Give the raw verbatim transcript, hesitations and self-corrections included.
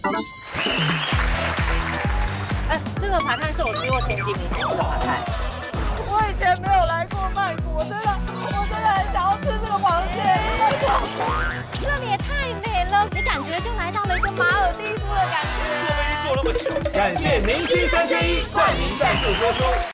哎，这个排看是我吃过前几名的这个排看。 我以前没有来过曼谷，我真的，我真的很想要吃这个螃蟹。 这里也太美了，你感觉就来到了一个马尔地夫的感觉。 感谢明星三缺一冠名赞助播出。